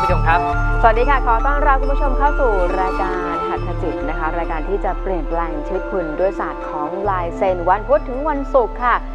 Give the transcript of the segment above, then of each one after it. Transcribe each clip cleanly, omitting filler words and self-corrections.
ผู้ชมครับสวัสดีค่ะขอต้อนรับคุณผู้ชมเข้าสู่รายการหัตถจิตนะคะรายการที่จะเปลี่ยนแปลงชีวิตคุณด้วยศาสตร์ของลายเซ็นวันพุธถึงวันศุกร์ค่ะ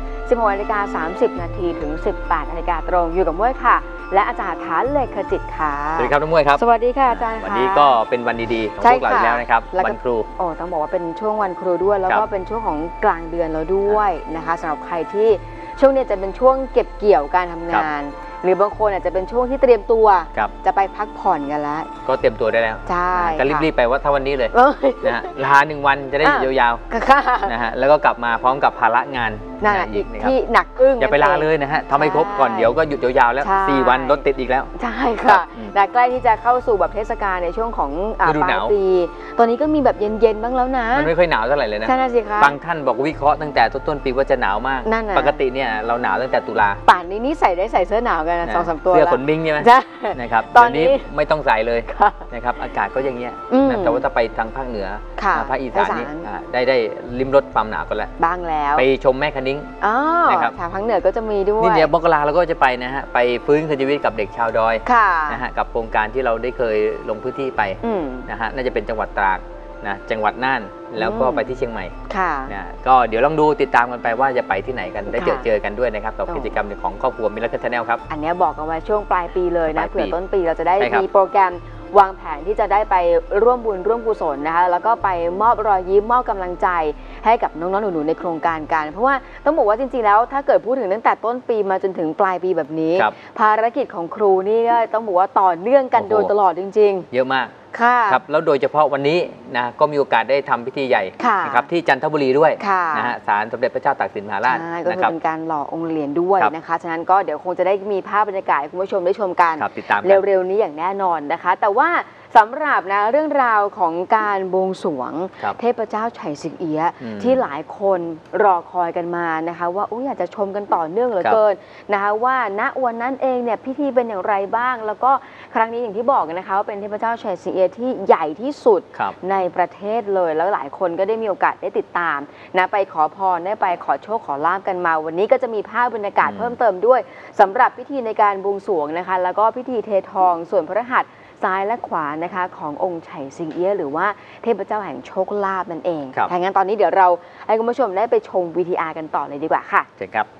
16:30 นาทีถึง 18 นาฬิกาตรงอยู่กับม้วยค่ะและอาจารย์ฐานเลขจิตค่ะสวัสดีครับน้องม้วยครับสวัสดีค่ะอาจารย์วันนี้ก็เป็นวันดีๆของพวกเราแล้วนะครับวันครูต้องบอกว่าเป็นช่วงวันครูด้วยแล้วก็เป็นช่วงของกลางเดือนแล้วด้วยนะคะสำหรับใครที่ช่วงนี้จะเป็นช่วงเก็บเกี่ยวการทำงานหรือบางคนอาจจะเป็นช่วงที่เตรียมตัวจะไปพักผ่อนกันแล้วก็เตรียมตัวได้แล้วใช่ก็รีบๆไปว่าถ้าวันนี้เลยนะฮะลา1 วันจะได้อยู่ยาวๆนะฮะแล้วก็กลับมาพร้อมกับภาระงานอีกที่หนักอึ้งอย่าไปลาเลยนะฮะทำให้ครบก่อนเดี๋ยวก็หยุดยาวๆแล้ว4 วันรถติดอีกแล้วใช่ค่ะแต่ใกล้ที่จะเข้าสู่แบบเทศกาลในช่วงของปลายปีตอนนี้ก็มีแบบเย็นๆบ้างแล้วนะมันไม่ค่อยหนาวเท่าไหร่เลยนะใช่น่ะสิคะบางท่านบอกวิเคราะห์ตั้งแต่ต้นปีว่าจะหนาวมากปกติเนี่ยเราหนาวตั้งแต่ตุลาป่านนี้ใส่เสื้อหนาวกัน2-3 ตัวเสื้อขนบิ้งใช่ไหมใช่นะครับตอนนี้ไม่ต้องใส่เลยนะครับอากาศก็อย่างเงี้ยแต่ว่าถ้าไปทางภาคเหนือภาคอีสานนี่ได้ลิ้มรสความหนาวกันแล้วบ้างแล้วไปชมแม่คะนิ้งนะครับทางภาคเหนือก็จะมีด้วยนี่เนี่ยมกราเราก็จะไปนะฮะไปฟื้นคืนชีวิตกับเด็กชาวดอยนะฮะกับโครงการที่เราได้เคยลงพื้นที่ไปนะฮะน่าจะเป็นจังหวัดตราดนะจังหวัดน่านแล้วก็ไปที่เชียงใหม่นะก็เดี๋ยวลองดูติดตามกันไปว่าจะไปที่ไหนกันได้เจอกันด้วยนะครับกับกิจกรรมของครอบครัวมิลเลอร์ชาแนลครับอันนี้บอกกันไว้ช่วงปลายปีเลยนะเผื่อต้นปีเราจะได้มีโปรแกรมวางแผนที่จะได้ไปร่วมบุญร่วมกุศลนะคะแล้วก็ไปมอบรอยยิ้มมอบกำลังใจให้กับน้องๆหนูๆในโครงการกันเพราะว่าต้องบอกว่าจริงๆแล้วถ้าเกิดพูดถึงตั้งแต่ต้นปีมาจนถึงปลายปีแบบนี้ภารกิจของครูนี่ก็ต้องบอกว่าต่อเนื่องกันโดยตลอดจริงๆเยอะมากครับแล้วโดยเฉพาะวันนี้นะก็มีโอกาสได้ทำพิธีใหญ่นะครับที่จันทบุรีด้วยนะฮะศาลสมเด็จพระเจ้าตากสินมหาราชก็คือเป็นการหล่อองค์เหรียญด้วยนะคะฉะนั้นก็เดี๋ยวคงจะได้มีภาพบรรยากาศให้คุณผู้ชมได้ชมกันเร็วๆนี้อย่างแน่นอนนะคะแต่ว่าสำหรับนะเรื่องราวของการบวงสรวงเทพเจ้าไฉสิงเอี้ยะที่หลายคนรอคอยกันมานะคะว่าอยากจะชมกันต่อเนื่องเหลือเกินนะคะว่าณวันนั้นเองเนี่ยพิธีเป็นอย่างไรบ้างแล้วก็ครั้งนี้อย่างที่บอกนะคะว่าเป็นเทพเจ้าไฉสิงเอี้ยะที่ใหญ่ที่สุดในประเทศเลยแล้วหลายคนก็ได้มีโอกาสได้ติดตามนะไปขอพรได้ไปขอโชคขอลาภกันมาวันนี้ก็จะมีภาพบรรยากาศเพิ่มเติมด้วยสำหรับพิธีในการบวงสรวงนะคะแล้วก็พิธีเททองส่วนพระหัตถ์ซ้ายและขวานะคะขององค์ไฉสิงเอี้ยะหรือว่าเทพเจ้าแห่งโชคลาภนั่นเองถ้างั้นตอนนี้เดี๋ยวเราให้คุณผู้ชมได้ไปชม VTR กันต่อเลยดีกว่าค่ะเชิญครับ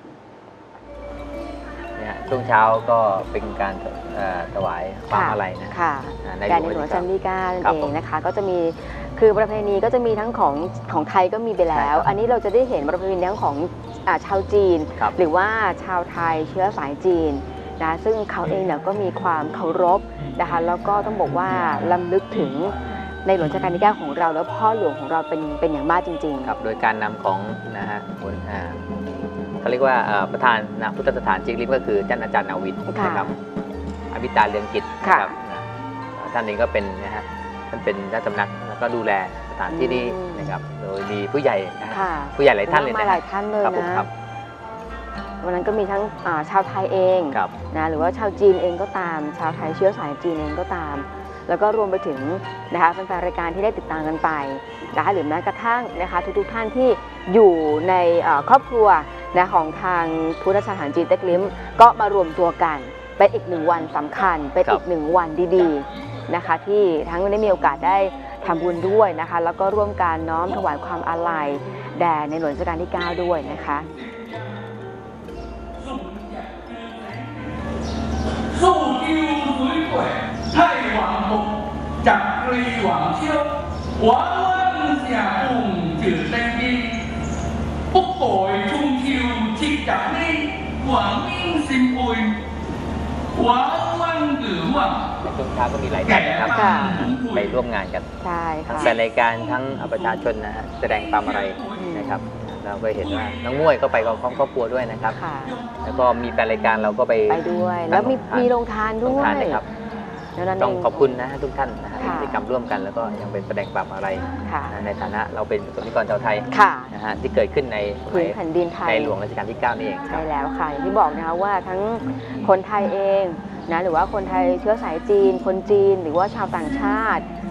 ช่วงเช้าก็เป็นการถวายความอาลัยนะในหลวงรัชกาลที่9นั่นเองนะคะก็จะมีคือประเพณีก็จะมีทั้งของไทยก็มีไปแล้วอันนี้เราจะได้เห็นประเพณีทั้งของชาวจีนหรือว่าชาวไทยเชื้อสายจีนนะซึ่งเขาเองเนี่ยก็มีความเคารพนะคะแล้วก็ต้องบอกว่าลำลึกถึงในหลวงรัชกาลที่9ของเราแล้วพ่อหลวงของเราเป็นอย่างมากจริงๆครับโดยการนำของนะฮะเขาเรียกว่าประธานนะพุทธสถานจิกลิมก็คือท่านอาจารย์นาวินนะครับอภิตาเรืองกิจนะครับท่านเองก็เป็นนะฮะท่านเป็นเจ้าสำนักแล้วก็ดูแลสถานที่นี้นะครับโดยมีผู้ใหญ่นะผู้ใหญ่หลายท่านเลยนะหลายท่านเลยนะวันนั้นก็มีทั้งชาวไทยเองนะหรือว่าชาวจีนเองก็ตามชาวไทยเชื้อสายจีนเองก็ตามแล้วก็รวมไปถึงนะคะแฟนๆรายการที่ได้ติดตามกันไปนะคะหรือแม้กระทั่งนะคะทุกท่านที่อยู่ในครอบครัวนะของทางพุทธสถานจีนเต็กลิ้มก็มารวมตัวกันเป็นอีก1 วันสำคัญเป็นอีก1 วันดีๆนะคะที่ทั้งได้มีโอกาสได้ทำบุญด้วยนะคะแล้วก็ร่วมการน้อมถวายความอาลัยแด่ในหลวงรัชกาลที่9ด้วยนะคะ素丢水鬼，太王公，集利王超，玩玩下共绝生机，不改中秋切集呢，หวังยิ่งสิมปุยหวังวันหรือว่าในช่วงเช้าก็มีหลายท่านนะครับไปร่วมงานกันทั้งแฟนรายการทั้งประชาชนนะฮะแสดงความอะไรนะครับเราก็เห็นว่าน้องม้วยก็ไปกับครอบครัวด้วยนะครับแล้วก็มีแฟนรายการเราก็ไปด้วยแล้วมีโรงทานด้วยนะครับต้องขอบคุณนะทุกท่านนะกิจกรรมร่วมกันแล้วก็ยังเป็นแสดงความอะไรในฐานะเราเป็นประสบนิกรชาวไทยนะฮะที่เกิดขึ้นในพื้นแผ่นดินไทยในหลวงรัชกาลที่9นี่เองใช่แล้วค่ะอย่างที่บอกนะคะว่าทั้งคนไทยเองนะหรือว่าคนไทยเชื้อสายจีนคนจีนหรือว่าชาวต่างชาติ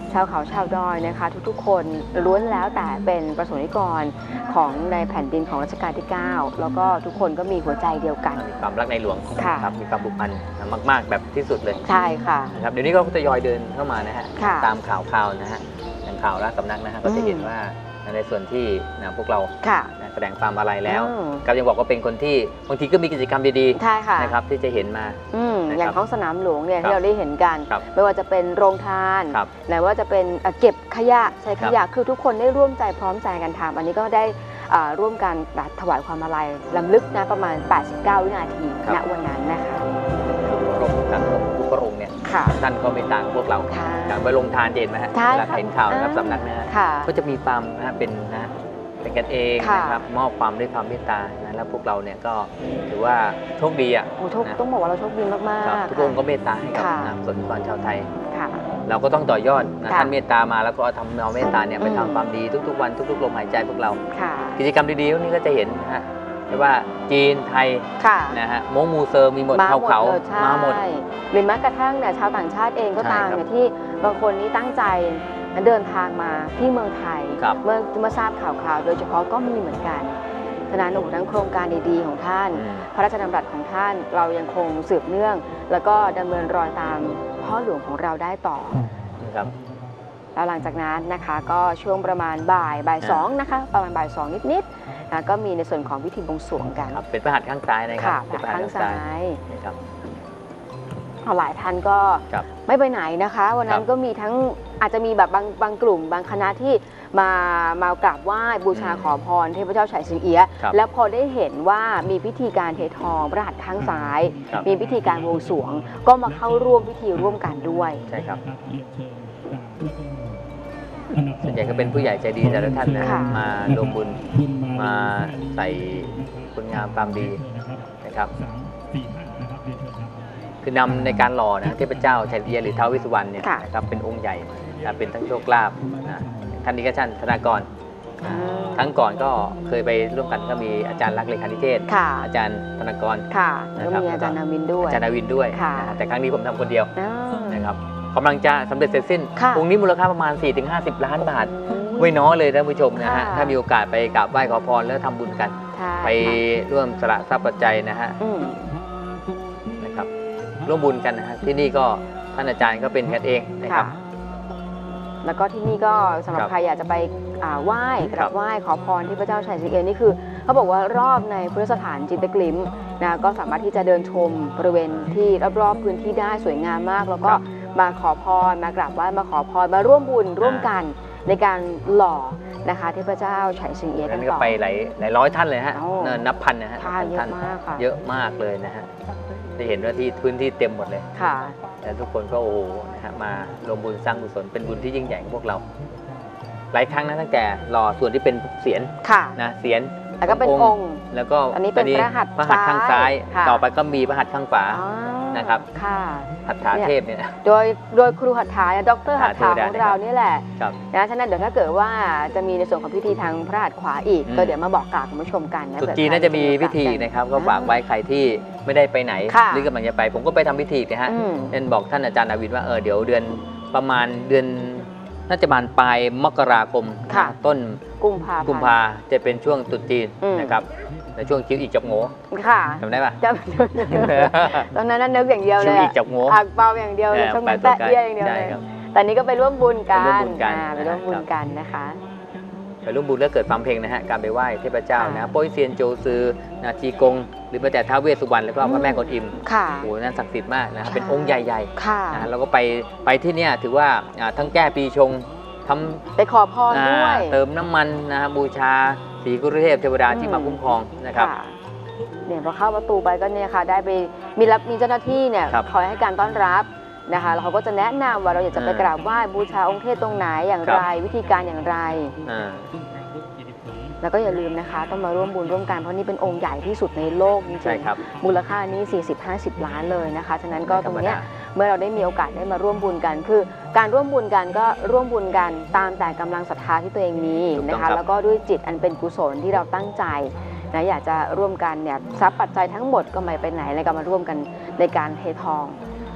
ชาวเขาชาวดอยนะคะทุกๆคนล้วนแล้วแต่เป็นประสงค์นิกรของในแผ่นดินของรัชกาลที่ 9 แล้วก็ทุกคนก็มีหัวใจเดียวกันมีความรักในหลวงค่ะครับมีความผูกพันมากๆแบบที่สุดเลยใช่ค่ะนะครับเดี๋ยวนี้ก็ทยอยเดินเข้ามานะฮะค่ะตามข่าวนะฮะอย่างข่าวราชสำนักนะฮะก็จะเห็นว่าในส่วนที่พวกเราค่ะแสดงความอาลัยแล้วอืมก็ยังบอกว่าเป็นคนที่บางทีก็มีกิจกรรมดีใช่ค่ะๆนะครับที่จะเห็นมาอย่างท้องสนามหลวงเนี่ยครับที่เราได้เห็นกันครับไม่ว่าจะเป็นโรงทานครับหรือว่าจะเป็นเก็บขยะใช้ขยะคือทุกคนได้ร่วมใจพร้อมใจกันทำอันนี้ก็ได้ร่วมกันถวายความอาลัยรำลึกนะประมาณ 89 วินาทีครับณวันนั้นนะคะพระองค์ท่านทุกพระองค์เนี่ยค่ะท่านก็ไม่ต่างพวกเราค่ะการไปลงทานเห็นไหมฮะใช่เวลาค่ะเห็นข่าวนะครับสำนักนะฮะค่ะก็จะมีความเป็นเป็นกันเองค่ะนะครับมอบความด้วยความเมตตานะแล้วพวกเราเนี่ยก็ถือว่าโชคดีอ่ะโอ้โชคนะต้องบอกว่าเราโชคดีมากครับๆทุกองค์ก็เมตตาให้กับค่ะประสงค์นิกรชาวไทยค่ะเราก็ต้องต่อยอดนะค่ะท่านเมตตามาแล้วก็ทำเอาเมตตาเนี่ยไปทำความดีทุกๆวันทุกๆลมหายใจพวกเราค่ะกิจกรรมดีๆพวกนี้ก็จะเห็นนะฮะไม่ว่าจีนไทยค่ะนะฮะม้งมูเซอร์มีหมดชาวเขาเลยใช่มาหมดหรือแม้กระทั่งเนี่ยชาวต่างชาติเองก็ใช่ตามครับเนี่ยที่บางคนนี่ตั้งใจเดินทางมาที่เมืองไทยครับเมื่อทราบข่าวโดยเฉพาะก็มีเหมือนกันฉะนั้นโอ้โหทั้งโครงการดีๆของท่านอืมพระราชดำรัสของท่านเรายังคงสืบเนื่อง แล้วก็ดำเนินรอยตามพ่อหลวงของเราได้ต่อนะครับแล้วหลังจากนั้นนะคะก็ช่วงประมาณบ่ายสองนะคะประมาณบ่ายสองนิดๆนะก็มีในส่วนของพิธีบวงสรวงกันครับเป็นพระหัตถ์ข้างซ้ายนะครับค่ะเป็นพระหัตข้าถ์งข้างซ้าซ้าย ยนะครับหลายท่านก็ครับไม่ไปไหนนะคะ วันนั้คน รับก็มีทั้งอาจจะมีแบบบางกลุ่ม บางคณะที่มากราบไหว้บูชาขอพรเทพเจ้าไฉสิงเอี้ยะครับแล้วพอได้เห็นว่ามีพิธีการเททองพระหัตถ์ข้างซ้ายครับมีพิธีการบวงสรวง ก็มาเข้าร่วมพิธีร่วมกันด้วยใช่ครับส่วนใหญ่ก็เป็นผู้ใหญ่ใจดีแต่ละท่านนะค่ะมาลงบุญมาใส่คุณงามความดีนะครับคือนำในการหล่อนะเทพเจ้าไฉสิงเอี้ยะหรือท้าวเวสสุวรรณเนี่ยค่ะนะครับเป็นองค์ใหญ่นะเป็นทั้งโชคลาภนะท่านนี้ก็ท่านธนากร ครั้งก่อนก็เคยไปร่วมกันก็มีอาจารย์ลักษณ์เลขานิเทศค่ะอาจารย์ธนากรค่ะแล้วก็มีอาจารย์นาวินด้วยอาจารย์นาวินด้วยค่ะนะฮะแต่ครั้งนี้ผมทำคนเดียวอ่านะครับกำลังจะสำเร็จเสร็จสิ้นค่ะองค์นี้มูลค่าประมาณ 4-50 ล้านบาทไม่น้อยเลยท่านผู้ชมนะฮะค่ะถ้ามีโอกาสไปกราบไหว้ขอพรแล้วทำบุญกันใช่ไปร่วมสละทรัพย์ปัจจัยนะฮะอืมนะครับร่วมบุญกันนะฮะที่นี่ก็ท่านอาจารย์ก็เป็นกันเองนะครับค่ะ แล้วก็ที่นี่ก็สำหรับครับใครอยากจะไปไหว้กครัราบบไหว้ขอพรที่พระเจ้าไฉสิงเอี้ยะนี่คือเขาบอกว่ารอบในพุทธสถานจินตกลิมนะก็สามารถที่จะเดินชมบริเวณที่รอบๆพื้นที่ได้สวยงามมาก แล้วก็มาขอพรมากราบไหว้มาขอพรมาร่วมบุญร่วมกันในการหล่อนะคะเทพเจ้าไฉสิงเอี้ยะกันั้น นก็ต่อไปหลายร้อยท่านเลยฮะโอ้นับพันนะฮะท่านเยท่าอะนมากค่ะเยอะมากเลยนะฮะจะเห็นว่าที่พื้นที่เต็มหมดเลยค่ะแล้วทุกคนก็โอ้โหนะฮะมาลงบุญสร้างกุศลเป็นบุญที่ยิ่งใหญ่ของพวกเรา หลายครั้งนะตั้งแต่หล่อส่วนที่เป็นเสียนค่ะนะเสียนแล้วก็เป็นองค์แล้วก็อันนี้เป็นพระหัตถ์พระหัตถ์ข้างซ้ายค่ะต่อไปก็มีพระหัตถ์ข้างขวาอ๋อนะครับค่ะหัตถาเทพเนี่ยนะโดยครูหัตถาเนี่ยดรหัตถาของเรานี่แหละครับนะฉะนั้นเดี๋ยวถ้าเกิดว่าจะมีในส่วนของพิธีทางพระหัตถ์ขวาอีกอืมก็เดี๋ยวมาบอกกล่าวคุณผู้ชมกันนะตรุษเผื่อจีนน่าจะมีพิธีใครนะครับก็ฝากไว้ใครที่ไม่ได้ไปไหนค่ะหรือกำลังจะไป ผมก็ไปทำพิธีนะฮะอืมเช่นบอกท่านอาจารย์นาวินว่าเดี๋ยวเดือนประมาณเดือนน่าจะประมาณปลายมกราคมค่ะนะต้นกุมภาพันธ์กุมภาจะเป็นช่วงตรุษจีนอืมนะครับในช่วงคิวอีกจับโง่ค่ะจำได้ปะจะตอนนั้นนึกอย่างเดียวเลคิวย อีกจับโง่อักเปาอย่างเดียวเลยช่วงนั้นแตะเอี้ยอย่างเดียวใช่เลยครับแต่นี้ก็ไปร่วมบุญกันไปร่วมบุญกันไปร่วมบุญครับกันนะคะไปร่วมบุญแล้วเกิดความเพลงนะฮะการไปไหว้เทพเจ้านะโป้ยเซียนโจซือนาจีกง หรือแม้แต่ท้าวเวสสุวรรณแล้วก็พระแม่กวนอิมค่ะโอ้โหนั่นศักดิ์สิทธิ์มากนะครับใช่เป็นองค์ใหญ่ค่ะๆนะเราก็ไปที่เนี่ยถือว่าทั้งแก้ปีชงทไปขอพรำด้วยเติมน้ำมันนะฮะบูชาศรีกุรุเทพเทวดาที่มาคุ้มครองนะครับค่ะเนี่ยพอเข้าประตูไปก็เนี่ยค่ะได้ไปมีเจ้าหน้าที่เนี่ยครับคอยให้การต้อนรับนะคะแล้วเขาก็จะแนะนำว่าเราอยากจะไปกราบไหว้บูชาองค์เทพตรงไหนอย่างไร วิธีการอย่างไรอ่าแล้วก็อย่าลืมนะคะต้องมาร่วมบุญร่วมกันเพราะนี่เป็นองค์ใหญ่ที่สุดในโลกจริใช่งครับๆมูลค่านี้ 40-50 ล้านเลยนะคะฉะนั้นก็ตรงเนี้ยไม่ธรรมดาเมื่อเราได้มีโอกาสได้มาร่วมบุญกัน คือการร่วมบุญกันก็ร่วมบุญกันตามแต่กำลังศรัทธาที่ตัวเองมีนะคะแล้วก็ด้วยจิตอันเป็นกุศลที่เราตั้งใจนะอยากจะร่วมกันเนี่ยทรัพย์ปัจจัยทั้งหมดก็ไม่ไปไหนเลยก็มาร่วมกันในการเททอง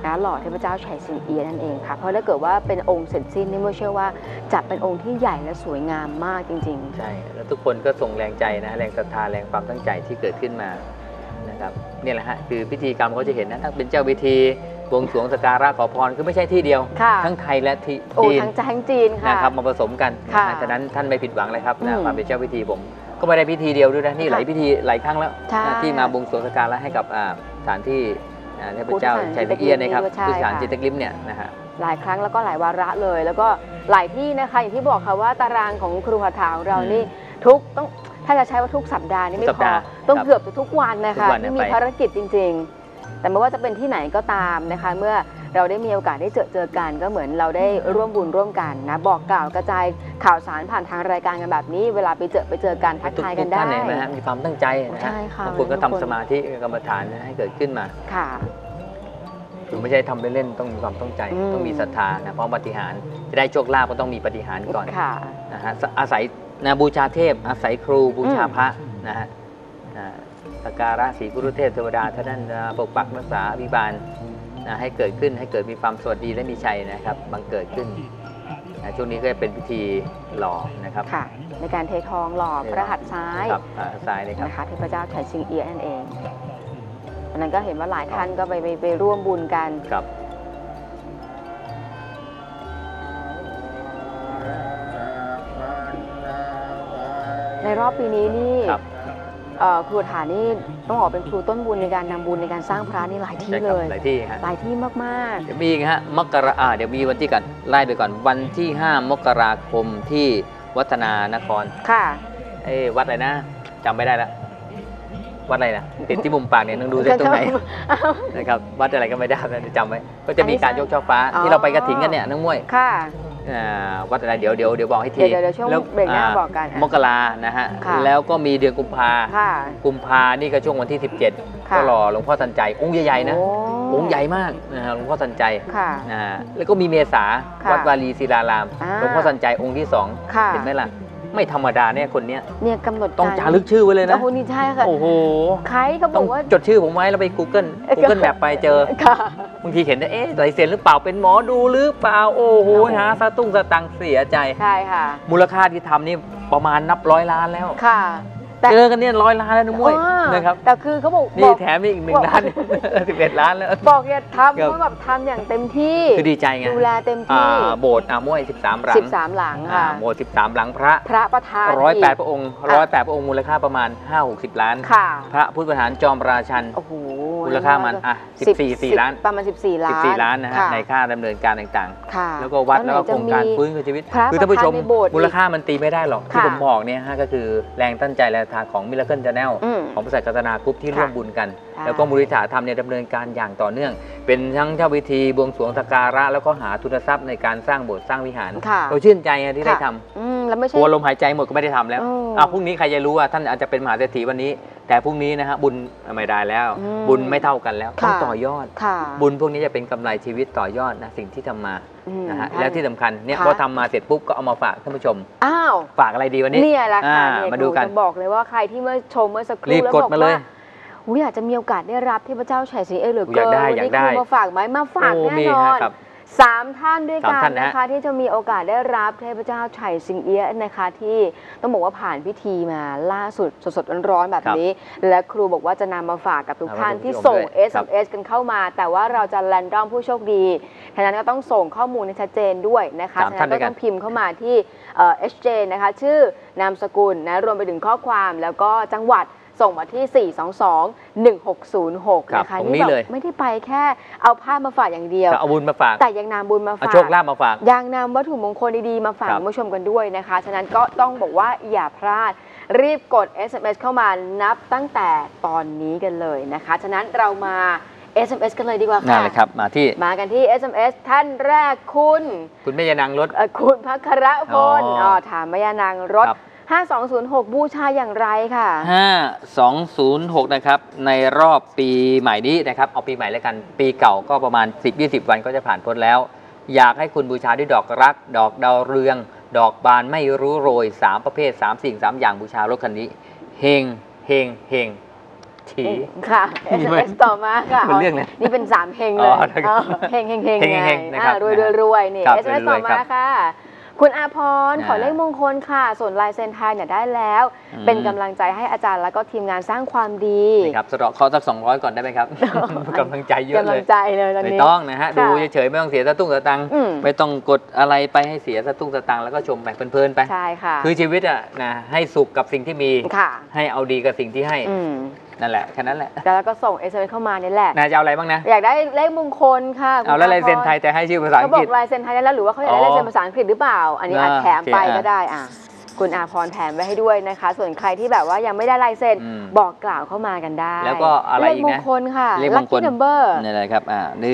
นะหล่อเทพเจ้าไฉสิงเอี๊ยะนั่นเองค่ะเพราะถ้าเกิดว่าเป็นองค์เสร็จสิ้นนี่เมื่อเชื่อว่าจะเป็นองค์ที่ใหญ่และสวยงามมากจริงๆใช่แล้วทุกคนก็ส่งแรงใจนะแรงศรัทธาแรงความตั้งใจที่เกิดขึ้นมานะครับนี่แหละฮะคือพิธีกรรมเขาจะเห็นนะทั้งเป็นเจ้าพิธีบวงสรวงสักการะขอพรคือไม่ใช่ที่เดียวทั้งไทยและที่จีนทั้งจีนค่ะนะครับมาผสมกันฉะนั้นท่านไม่ผิดหวังเลยครับนะมาเป็นเจ้าพิธีผมก็ไม่ได้พิธีเดียวด้วยนะนี่หลายพิธีหลายครั้งแล้วที่มาบวงสรวงสักการะให้กับสถานที่เทพเจ้าไฉสิงเอี๊ยะนะครับคือสถานจิตรกลิมเนี่ยนะฮะหลายครั้งแล้วก็หลายวาระเลยแล้วก็หลายที่นะคะอย่างที่บอกค่ะว่าตารางของครูคาถาของเรานี่ต้องถ้าจะใช้ว่าทุกสัปดาห์นี่ไม่พอต้องเกือบจะทุกวันนะคะที่มีภารกิจจริงๆแต่ไม่ว่าจะเป็นที่ไหนก็ตามนะคะเมื่อเราได้มีโอกาสได้เจอกันก็เหมือนเราได้ร่วมบุญร่วมกันนะบอกกล่าวกระจายข่าวสารผ่านทางรายการกันแบบนี้เวลาไปเจอกันทักทายกันได้มีความตั้งใจนะบางคนก็ทำสมาธิกรรมฐานให้เกิดขึ้นมาค่ะคือไม่ใช่ทำไปเล่นต้องมีความตั้งใจต้องมีศรัทธานะเพราะปาฏิหาริย์จะได้โชคลาภก็ต้องมีปาฏิหาริย์ก่อนนะฮะอาศัยบูชาเทพอาศัยครูบูชาพระนะฮะสักการะศรีกุรุเทพเทวดาท่านนั้นปกปักรักษาอภิบาลให้เกิดขึ้นให้เกิดมีความสวัสดีและมีชัยนะครับบังเกิดขึ้นช่วงนี้ก็จะเป็นพิธีหล่อนะครับในการเททองหล่อพระหัตถ์ซ้ายซ้ายเลยครับนะคะเทพเจ้าไฉสิงเอี๊ยะนั่นเองอันนั้นก็เห็นว่าหลายท่านก็ไปร่วมบุญกันในรอบปีนี้นี่ครูฐานนี่ต้องบอกเป็นครูต้นบุญในการนำบุญในการสร้างพระนี่หลายที่เลยหลายที่หลายที่มากๆเดี๋ยวมีฮะเดี๋ยวมีวันที่กันไล่ไปก่อนวันที่5 มกราคมที่วัฒนานครค่ะวัดอะไรนะจำไม่ได้แล้ววัดอะไรนะติดที่มุมปากเนี่ยต้องดูได้ตรงไหนนะครับวัดอะไรก็ไม่ได้จำไว้ก็จะมีการยกช่อฟ้าที่เราไปกระถิ่นกันเนี่ยน้องมวยค่ะวัดอะไรเดี๋ยวบอกให้ทีเดี๋ยวช่วงเบรกหน้าบอกกันมกรานะฮะแล้วก็มีเดือนกุมภานี่ก็ช่วงวันที่17ก็รอหลวงพ่อทันใจองค์ใหญ่ๆนะองค์ใหญ่มากนะฮะหลวงพ่อทันใจนะฮะแล้วก็มีเมษาวัดวารีศิลารามหลวงพ่อทันใจองค์ที่2เห็นไหมล่ะไม่ธรรมดาเนี่ยคนนี้เนี่ยกำหนดต้องจารึกชื่อไว้เลยนะโอ้โหนี่ใช่ค่ะโอ้โหใครเขาบอกว่าจดชื่อผมไว้แล้วไป Google แบบไปเจอบางทีเห็นลายเซ็นหรือเปล่าเป็นหมอดูหรือเปล่าโอ้โหหาสตุ้งสตังเสียใจใช่ค่ะมูลค่าที่ทำนี่ประมาณนับ100 ล้านแล้วค่ะเจอกันเนี่ย100 ล้านแล้วนุ้ยนะครับแต่คือเขาบอกนี่แถมอีก1 ล้าน11 ล้านแล้วบอกอย่าทำเพราะแบบทำอย่างเต็มที่คือดีใจไงดูแลเต็มที่โบสถ์มวย13 หลัง 13 หลังค่ะโบสถ์13 หลังพระประธาน 108 พระองค์108 พระองค์มูลค่าประมาณ5-60 ล้านพระพุทธประธานจอมราชันมูลค่ามัน14 ล้านประมาณ14 ล้านนะฮะในค่าดำเนินการต่างๆแล้วก็วัดแล้วก็โครงการฟื้นคืนชีวิตคือท่านผู้ชมมูลค่ามันตีไม่ได้หรอกที่ผมบอกเนี่ยก็คือแรงตั้งใจแรงศรัทธาของมิราเคิลChannel ของบริษัทกัตนากรุ๊ปที่ร่วมบุญกันแล้วก็มูลนิธิธรรมเนี่ยดำเนินการอย่างต่อเนื่องเป็นทั้งเจ้าพิธีบวงสรวงสักการะแล้วก็หาทุนทรัพย์ในการสร้างโบสถ์สร้างวิหารเราชื่นใจที่ได้ทำแล้วไม่ใช่กลัวลมหายใจหมดก็ไม่ได้ทำแล้วพรุ่งนี้ใครจะรู้ว่าท่านอาจจะเป็นมหาเศรษฐีวันนี้แต่พรุ่งนี้นะฮะบุญไม่ได้แล้วบุญไม่เท่ากันแล้วต้องต่อยอดบุญพวกนี้จะเป็นกำไรชีวิตต่อยอดนะสิ่งที่ทำมานะฮะแล้วที่สำคัญเนี่ยพอทำมาเสร็จปุ๊บก็เอามาฝากท่านผู้ชมฝากอะไรดีวันนี้เนี่ยแหละค่ะมาดูกันบอกเลยว่าใครที่เมื่อชมเมื่อสักครู่แล้วบอกว่าอยากจะมีโอกาสได้รับเทพเจ้าไฉสิงเอี๊ยะเหลือเกินวันนี้คุณมาฝากไหมมาฝากแน่นอน3 ท่านด้วยกันนะคะที่จะมีโอกาสได้รับเทพเจ้าไฉสิงเอี๊ยะนะคะที่ต้องบอกว่าผ่านพิธีมาล่าสุดสดๆร้อนๆแบบนี้และครูบอกว่าจะนำมาฝากกับทุกท่านที่ส่ง SMS กันเข้ามาแต่ว่าเราจะแรนดอมผู้โชคดีฉะนั้นก็ต้องส่งข้อมูลให้ชัดเจนด้วยนะคะฉะนั้นก็ต้องพิมพ์เข้ามาที่HJ นะคะชื่อนามสกุลนะรวมไปถึงข้อความแล้วก็จังหวัดส่งมาที่ 422-1606 นะคะนี่แบบไม่ได้ไปแค่เอาภาพมาฝากอย่างเดียวเอาบุญมาฝากแต่ยังนำบุญมาฝากโชคลาภมาฝากยังนำวัตถุมงคลดีๆมาฝากคุณผู้ชมกันด้วยนะคะฉะนั้นก็ต้องบอกว่าอย่าพลาดรีบกด SMS เข้ามานับตั้งแต่ตอนนี้กันเลยนะคะฉะนั้นเรามา SMS กันเลยดีกว่าค่ะนั่นแหละครับมากันที่ SMS ท่านแรกคุณแม่ยานางรถคุณภัครพลถามแม่ยานางรถ5206บูชาอย่างไรค่ะ 5206นะครับในรอบปีใหม่นี้นะครับเอาปีใหม่แล้วกันปีเก่าก็ประมาณ 10-20 วันก็จะผ่านพ้นแล้วอยากให้คุณบูชาด้วยดอกรักดอกดาวเรืองดอกบานไม่รู้โรย3 ประเภท3 สิ่ง 3 อย่างบูชารถคันนี้เฮงเฮงเฮงฉีค่ะมีไหม SMS ต่อมาค่ะเป็นเรื่องเลยนี่เป็น3เฮงเลยอ๋อนะครับเฮงไงเฮงนะครับรวยนี่ครับ SMS รต่วอยๆมาครับค่ะ คุณอาพรขออ่าเลขมงคลค่ะ ส่วนลายเซ็นไทยเนี่ยได้แล้ว เป็นกำลังใจให้อาจารย์แล้วก็ทีมงานสร้างความดีนะครับสะเดาะเคราะห์สัก200ก่อนได้ไหมครับ กำลังใจเยอะกำเลลัยงใจเลยตอนไม่นี้ต้องนะฮะค่ะดูเฉยๆไม่ต้องเสียสตุ้งสตังค์อืมไม่ต้องกดอะไรไปให้เสียสตุ้งสตังค์แล้วก็ชมไปเพลินๆไปใช่ค่ะคือชีวิตอะนะให้สุขกับสิ่งที่มีค่ะให้เอาดีกับสิ่งที่ให้อืมนั่นแหละแค่นั้นแหละแล้วก็ส่ง SMS เข้ามานี่แหละนาจะเอาอะไรบ้างนะอยากได้เลขมงคลค่ะคุณเอาแล้วลายเซ็นพรไทยแต่ให้ชื่อภาษาอัเขางบอกฤษลายเซ็นไทยได้แล้วหรือว่าเขาอยากได้ลายเซ็นภาษาอังกฤษหรือเปล่า อันนี้อาจแถมไปโอเคก็ได้คุณอาพรแถมไว้ให้ด้วยนะคะ ส่วนใครที่แบบว่ายังไม่ได้ลายเซ็นอืมบอกกล่าวเข้ามากันได้แล้วก็อะไรอีกนะเลขมงคลค่ะเลขมงคล Lucky Number นี่แหละครับ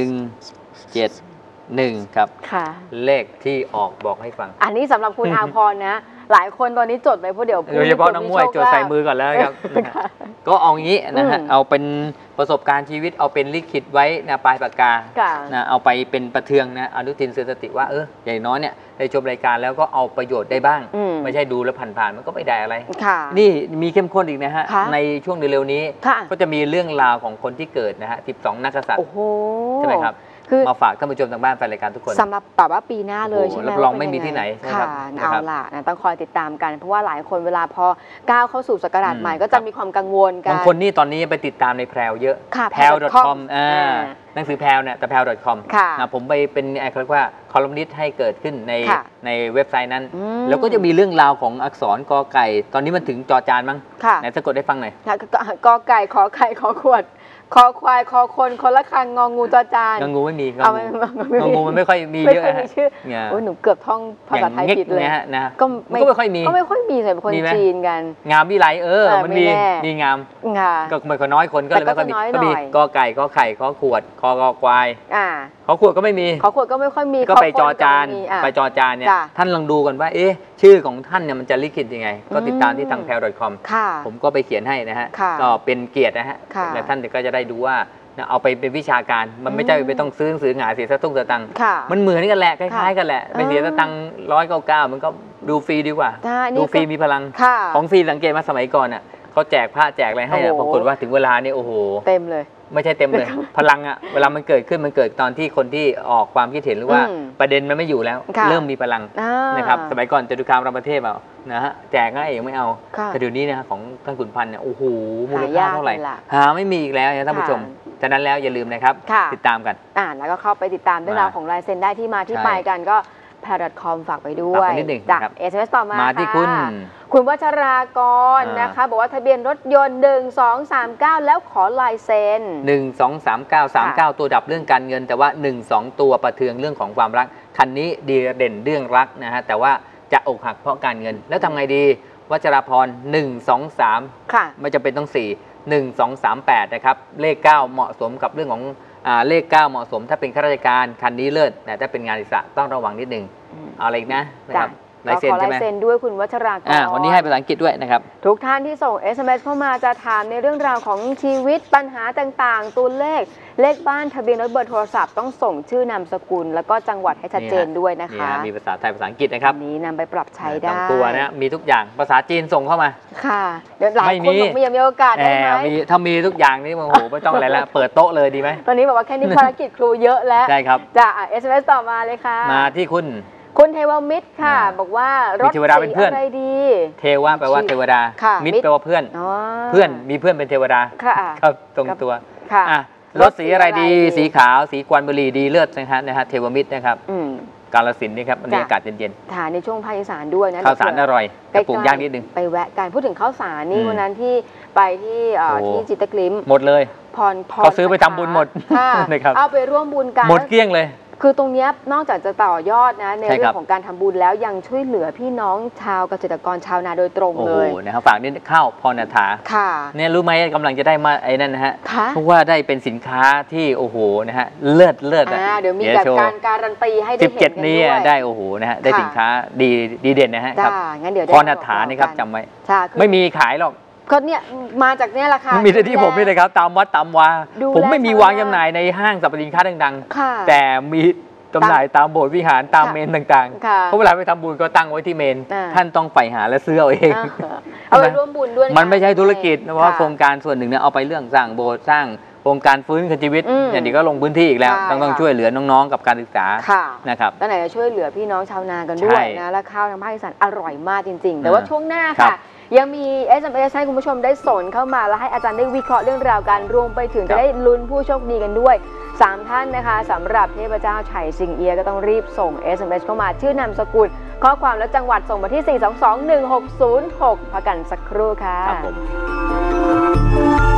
171ครับค่ะเลขที่ออกบอกให้ฟังอันนี้สำหรับคุณอาพรนะ หลายคนตอนนี้จดไปเพราะเดี๋ยวโดยเฉพาะน้องมวยจดใส่มือก่อนแล้วครับค่ะก็เอางี้นะฮะอืมเอาเป็นประสบการณ์ชีวิตเอาเป็นลิขิตไว้นะปลายปากกาค่ะนะเอาไปเป็นประเทืองนะอนุทินเสือสติว่าอย่างน้อยเนี่ยได้ชมรายการแล้วก็เอาประโยชน์ได้บ้างอืมไม่ใช่ดูแล้วผ่านๆมันก็ไม่ได้อะไรค่ะนี่มีเข้มข้นอีกนะฮะค่ะในช่วงเร็วๆนี้ค่ะก็จะมีเรื่องราวของคนที่เกิดนะฮะ12 นักกษัตริโอ้ย์โหใช่ไหมครับคือมาฝากท่านผู้ชมทางบ้านแฟนรายการทุกคนสำหรับแบบว่าปีหน้าเลยโอ้โหใช่ไหมรับรองว่าเป็ไม่มียัที่ไหนนะคค่ะรับนะเอาครับล่ะนะต้องคอยติดตามกัน เพราะว่าหลายคนเวลาพอก้าวเข้าสู่ศักราชใหม่ก็คจะรับมีความกังวลกันบางคนนี่ตอนนี้ไปติดตามในแพรวเยอะค่ะแพรว .com อ่าหนังสือแพรวเนี่ยแต่แพรว .com ค่ะนะผมไปเป็นเขาเรียกว่าคอลัมนิสต์ให้เกิดขึ้นในค่ะในเว็บไซต์นั้นอืมแล้วก็จะมีเรื่องราวของอักษรกอไก่ ตอนนี้มันถึงจอจานมั้งค่ะไหนสะกดให้ฟังหน่อยค่ะกอไก่ขอไข่ขอขวดคอควายคอคนคนละคังงองูจอจานงองูไม่มีเอางองูมันไม่ค่อยมีไม่เยอะค่อยฮะมีชื่อเนี่ยโอ้ยหนูเกือบท่องภาษาไทยอย่างผิดเลยนี่ฮะนะก็มันก็ไม่ค่อยมีก็ไม่ค่อยมีใส่เป็นคนมีไหมจีนกันงามวิไลมันไม่มีแน่มีงามค่ะก็ไม่ค่อยน้อยคนก็เลยแต่ไม่ก็ค่อยมีจะน้อยก็มีหน่อยกอไก่กอไข่ขอขวดคอกอควายอ่าขอขวดก็ไม่มีขอขวดก็ไม่ค่อยมีก็ไปขจคอจานก็ไม่มีอ่ะไปจอจานเนี่ยจ้ะท่านลองดูกันว่าชื่อของท่านเนี่ยมันจะลิขิตยังไง ก็ติดตามที่ทาง แพรว .com ค่ะผมก็ไปเขียนให้นะฮะค่ะก็เป็นเกียรตินะฮะค่ะและท่านก็จะได้ดูว่าเอาไปเป็นวิชาการมันไม่ใช่ไปต้องซื้อหนังสือหงายเสียสตุ้งสตังค์ค่ะมันเหมือนกันแหละคล้ายๆกันแหละไปเสียสตังค์199มันก็ดูฟรีดีกว่าใช่นี่ดูฟรีก็มีพลังค่ะของฟรีสังเกตมาสมัยก่อนอ่ะเขาแจกผ้าแจกอะไรให้อะโอ้ปโหรากฏว่าถึงเวลาเนี่ยโอ้โหเต็มเลยไม่ใช่เต็มเลย พลังอะเวลามันเกิดขึ้นมันเกิดตอนที่คนที่ออกความคิดเห็นหรือว่าอืมประเด็นมันไม่อยู่แล้วค่ะเริ่มมีพลังอ่านะครับสมัยก่อนจตุคามรามเทพนะฮะแจกง่ายเองไม่เอาค่ะแต่เดี๋ยวนี้นะของท่านขุนพันธ์เนี่ยโอ้โหมูลหาค่ายากเท่าไหร่เลยล่ะหาไม่มีอีกแล้วนะท่านผู้ชมค่ะฉะนั้นแล้วอย่าลืมนะครับค่ะติดตามกันแล้วก็เข้าไปติดตามเรื่องราวของลายเซ็นได้ที่มาที่ใช่ไปกันก็ แพร .com ฝากไปด้วฝากยไว้นิดหนึ่งจากนะครับ SMS ต่อมามาที่ค่ะคุณคุณวัชรากรอ่านนะคะ บอกว่าทะเบียนรถยนต์ 1239 แล้วขอลายเซ็น 123939 ตัวดับเรื่องการเงิน แต่ว่า 12 ตัวประเทืองเรื่องของความรัก คันนี้ดีเด่นเรื่องรักนะฮะแต่ว่าจะอกหักเพราะการเงิน แล้วทำไงดีวัชราพร123 ค่ะไม่จำเป็นต้อง 4 1 2 3 8 นะครับ เลข 9 เหมาะสมกับเรื่องของเลข 9 เหมาะสมถ้าเป็นข้าราชการคันนี้เลิศแต่ถ้าเป็นงานอิสระต้องระวังนิดนึง เอาอะไรอีกนะนะครับลายเซ็นขอใช่ลายไหมเซ็นด้วยคุณวัชรากรวันนี้ให้ภาษาอังกฤษด้วยนะครับทุกท่านที่ส่ง SMS เข้ามาจะถามในเรื่องราวของชีวิตปัญหาต่างๆ ตัวเลข เลขบ้านทะเบียนรถเบอร์โทรศัพท์ต้องส่งชื่อนามสกุล แล้วก็จังหวัดให้ชัดเจนด้วยนะนี่คะมีภาษาไทยภาษาอังกฤษนะครับอันนี้นำไปปรับใช้ได้สองตัวนะมีทุกอย่างภาษาจีนส่งเข้ามาค่ะเดี๋ยวหลายไม่คมีนบอกมีโอกาสได้ไหมถ้ามีทุกอย่างนี่โอ้โหไม่ต้องอะไรแล้วเปิดโต๊ะเลยดีไหมตอนนี้บอกว่าแค่นี้ภารกิจครูเยอะแล้วใช่ครับจะSMS ต่อมาเลยค่ะมาที่คุณคุณเทวมิตรค่ะ บอกว่ารถมีเทวดาเป็นเพื่อนสีอะไรดีเทวะแปลว่าเทวดาค่ะมิตรแปลว่าเพื่อนอ๋อเพื่อนมีเพื่อนเป็นเทวดาค่ะครับตรงตัวค่ะอ่ะรถสีอะไรดี สีขาวสีกวนบุรีดีเลิศนะฮะเทวมิตรนะครับอืมกาฬสินธุ์นี่ครับบรรยากาศเย็นทานในช่วงภาคอีสานด้วยนะๆข้าวสารอร่อยใกล้แต่ปลูกยากนิดนึงไปแวะกันพูดถึงข้าวสารนี่อืมวันนั้นที่ไปที่โอ้ที่จิตรกลิมหมดเลยพรเขาซื้อไปทำบุญหมดค่ะนะครับเอาไปร่วมบุญกันหมดเกลี้ยงเลยคือตรงเนี้ยนอกจากจะต่อยอดนะในใช่เรื่ครัอบ งของการทำบุญแล้วยังช่วยเหลือพี่น้องชาวเกษตรกรชาวนาโดยตรงโอ้เลโหยนะครับฝากนี่ข้าวพรณฐาค่ะเนี่ยรู้ไหมกำลังจะได้มาไอ้นั่นนะฮะค่ะเพราะว่าได้เป็นสินค้าที่โอ้โหนะฮะเลิศอะเดี๋ยวมีแบบโชว์การการันตีให้ได้เห็นกัน 17 นี้ด้วยได้โอ้โหนะฮะได้ค่ะสินค้าดีเด่นนะฮะครับจ้างั้นเดี๋ยวได้พรณฐานี่ครับบอกจำไว้ใช่คือไม่มีขายหรอกก็เนี่ยมาจากเนี่ยแหละค่ะมันมีแต่ที่ผมนี่เลยครับตามวัดตามวาดูแลผมไม่มีชาววางนาจำหน่ายในห้างสรรพสินค้าดังค่ะๆ แต่มีจำหน่ายตามโบสถ์วิหารตามเมนต่างๆเพราะเวลาไปทำบุญก็ตั้งไว้ที่เมนท่านต้องไปหาและซื้อเอาเองเอาไปร่วมบุญด้วยมันไม่ใช่ธุรกิจเพราะว่าโครงการส่วนหนึ่งเนี่ยเอาไปเรื่องสร้างโบสถ์สร้างโครงการฟื้นคืนชีวิตอย่างนี้ก็ลงพื้นที่อีกแล้วต้องช่วยเหลือน้องๆกับการศึกษานะครับแล้วไหนจะช่วยเหลือพี่น้องชาวนากันด้วยนะและข้าวทางภาคอีสานอร่อยมากจริงๆแต่ว่าช่วงหน้าค่ะยังมี SMS ให้คุณผู้ชมได้สนเข้ามาและให้อาจารย์ได้วิเคราะห์เรื่องราวการรวมไปถึงจะได้ลุ้นผู้โชคดีกันด้วย3ท่านนะคะสำหรับเทพเจ้าไฉสิงเอียก็ต้องรีบส่ง SMS เข้ามาชื่อนามสกุลข้อความและจังหวัดส่งมาที่ 4221606 พักกันสักครู่ค่ะ